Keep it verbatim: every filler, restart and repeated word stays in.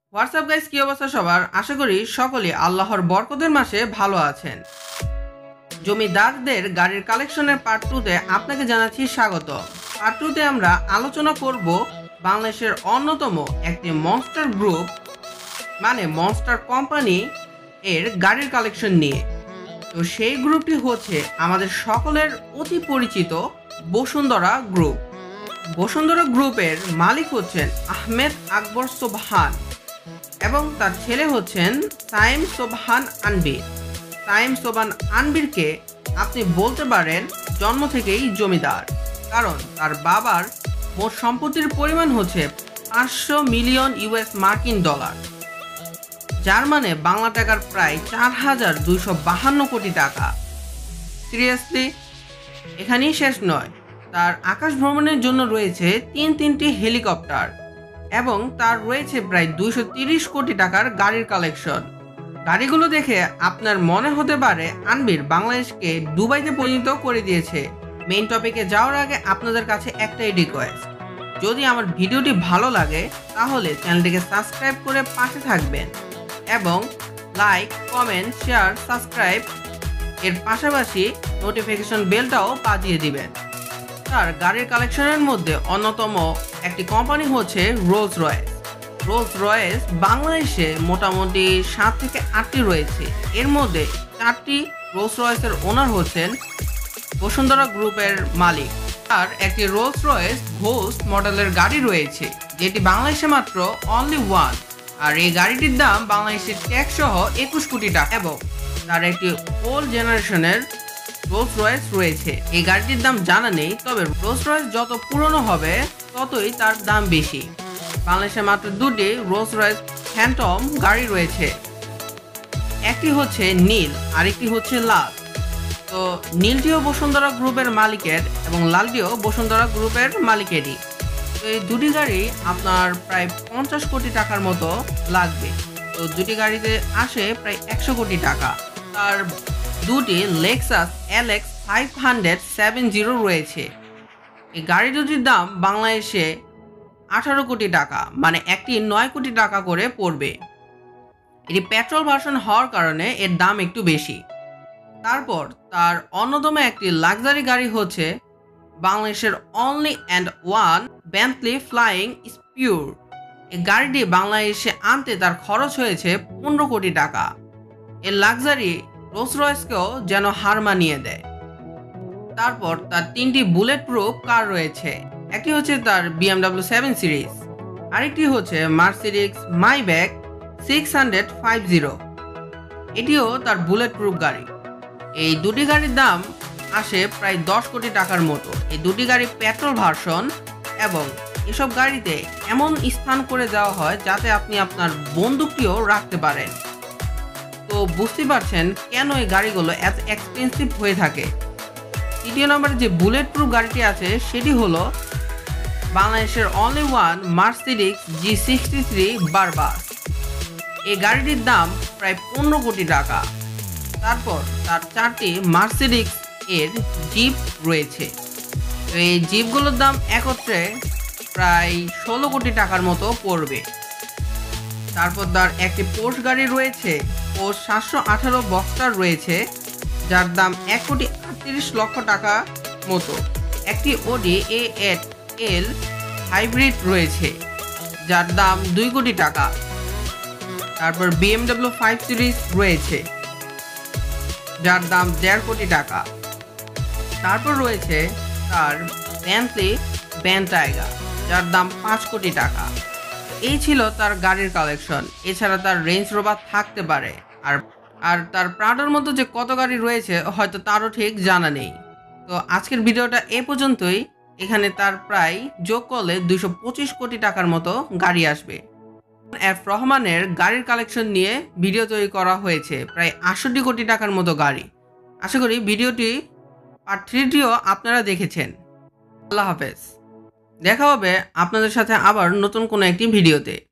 WhatsApp guys, কি অবস্থা সবার? আশা করি সকলেই আল্লাহর বরকতের মাসে ভালো আছেন। জমিদারদের গাড়ির কালেকশনের পার্ট টুতে আপনাকে জানাচ্ছি স্বাগত। পার্ট টুতে আমরা আলোচনা করব বাংলাদেশের অন্যতম একটি মনস্টার গ্রুপ মানে মনস্টার কোম্পানি এর গাড়ির কালেকশন নিয়ে। তো সেই গ্রুপটি হচ্ছে আমাদের সকলের অতি পরিচিত বসুন্ধরা গ্রুপ। বসুন্ধরা গ্রুপের মালিক হচ্ছেন আহমেদ আকবর সোবহান এবং তার ছেলে হচ্ছেন সাইম সোবহান আনবির। সাইম সোবহান আনবিরকে আপনি বলতে পারেন জন্ম থেকেই জমিদার, কারণ তার বাবার মোট সম্পত্তির পরিমাণ হচ্ছে পাঁচশো মিলিয়ন ইউএস মার্কিন ডলার, যার মানে বাংলা টাকার প্রায় চার হাজার দুইশো বাহান্ন কোটি টাকা। সিরিয়াসলি, এখানেই শেষ নয়, তার আকাশ ভ্রমণের জন্য রয়েছে তিন তিনটি হেলিকপ্টার এবং তার রয়েছে প্রায় দুইশো তিরিশ কোটি টাকার গাড়ির কালেকশন। গাড়িগুলো দেখে আপনার মনে হতে পারে আনবির বাংলাদেশকে দুবাইতে পরিণত করে দিয়েছে। মেইন টপিকে যাওয়ার আগে আপনাদের কাছে একটাই রিকোয়েস্ট, যদি আমার ভিডিওটি ভালো লাগে তাহলে চ্যানেলটিকে সাবস্ক্রাইব করে পাশে থাকবেন এবং লাইক, কমেন্ট, শেয়ার, সাবস্ক্রাইব এর পাশাপাশি নোটিফিকেশন বেলটাও বাজিয়ে দিবেন। তার গাড়ির কালেকশনের মধ্যে অন্যতম একটি কোম্পানি হচ্ছে রোলস রয়েস। রোলস রয়েস বাংলাদেশে মোটামুটি সাত থেকে আটটি রয়েছে, এর মধ্যে চারটি রোলস রয়েসের ওনার হচ্ছেন বসুন্ধরা গ্রুপের মালিক। আর একটি রোলস রয়েস ঘোস্ট মডেলের গাড়ি রয়েছে, যেটি বাংলাদেশে মাত্র অনলি ওয়ান, আর এই গাড়িটির দাম বাংলাদেশের ট্যাক্স সহ একুশ কোটি টাকা। এবং তার একটি ওল্ড জেনারেশনের রোলস রয়েস রয়েছে, এই গাড়িটির দাম জানা নেই, তবে রোলস রয়েস যত পুরনো হবে ততই তার দাম বেশি। বাংলাদেশে মাত্র দুটি রোলস রয়েস ফ্যান্টম গাড়ি রয়েছে, একটি হচ্ছে নীল আরেকটি হচ্ছে লাল। তো নীলটিও বসুন্ধরা গ্রুপের মালিকের এবং লালটিও বসুন্ধরা গ্রুপের মালিকেরই। তো এই দুটি গাড়ি আপনার প্রায় পঞ্চাশ কোটি টাকার মতো লাগবে। তো দুটি গাড়িতে আসে প্রায় একশো কোটি টাকা। তার দুটি Lexus L X five hundred seventy রয়েছে। এই গাড়ি দুটির দাম বাংলাদেশে আঠারো কোটি টাকা, মানে একটি নয় কোটি টাকা করে পড়বে। এটি পেট্রোল ভার্সন হওয়ার কারণে এর দাম একটু বেশি। তারপর তার অন্যতম একটি লাক্সারি গাড়ি হচ্ছে বাংলাদেশের only and one Bentley Flying Spur. এই গাড়িটি বাংলাদেশে আনতে তার খরচ হয়েছে পনেরো কোটি টাকা। এর লাক্সারি রোলস রয়েসকেও যেন হার মানিয়ে দেয়। তারপর তার তিনটি বুলেট প্রুফ কার রয়েছে, একটি হচ্ছে তার বিএমডাব্লিউ সেভেন সিরিজ, আরেকটি হচ্ছে Mercedes Maybach six hundred five zero, এটিও তার বুলেট প্রুফ গাড়ি। এই দুটি গাড়ির দাম আসে প্রায় দশ কোটি টাকার মতো। এই দুটি গাড়ি পেট্রোল ভার্সন এবং এসব গাড়িতে এমন স্থান করে দেওয়া হয় যাতে আপনি আপনার বন্দুকটিও রাখতে পারেন। তো বুঝতে পারছেন কেন এই গাড়িগুলো এত এক্সপেন্সিভ হয়ে থাকে। তৃতীয় নম্বরে যে বুলেট প্রুফ গাড়িটি আছে সেটি হলো বাংলাদেশের only one Mercedes G sixty three Brabus. এই গাড়িটির দাম প্রায় পনেরো কোটি টাকা। তারপর তার চারটি মার্সিডিজ এর জিপ রয়েছে। তো এই জিপগুলোর দাম একত্রে প্রায় ষোলো কোটি টাকার মতো পড়বে। তারপর তার একটি পোর্শ গাড়ি রয়েছে, পোর্শ সাতশো আঠারো বক্সার রয়েছে, যার দাম এক কোটি আটত্রিশ লক্ষ টাকা মতো। একটি ওডি এ এইট এল হাইব্রিড রয়েছে, যার দাম দুই কোটি টাকা। তারপর বিএমডাব্লিউ ফাইভ সিরিজ রয়েছে, যার দাম দেড় কোটি টাকা। তারপর রয়েছে তার বেন্টলি ব্যান টাইগার, যার দাম পাঁচ কোটি টাকা। এই ছিল তার গাড়ির কালেকশন। এছাড়া তার রেঞ্জ রোভার থাকতে পারে, আর আর তার প্রাডোর মতো যে কত গাড়ি রয়েছে হয়তো তারও ঠিক জানা নেই। তো আজকের ভিডিওটা এ পর্যন্তই। এখানে তার প্রায় যোগ করলে দুইশো পঁচিশ কোটি টাকার মতো গাড়ি আসবে। এফ রহমানের গাড়ির কালেকশন নিয়ে ভিডিও তৈরি করা হয়েছে, প্রায় আটষট্টি কোটি টাকার মতো গাড়ি। আশা করি ভিডিওটি পার্ট থ্রিটিও আপনারা দেখেছেন। আল্লাহ হাফেজ, দেখা হবে আপনাদের সাথে আবার নতুন কোনো একটি ভিডিওতে।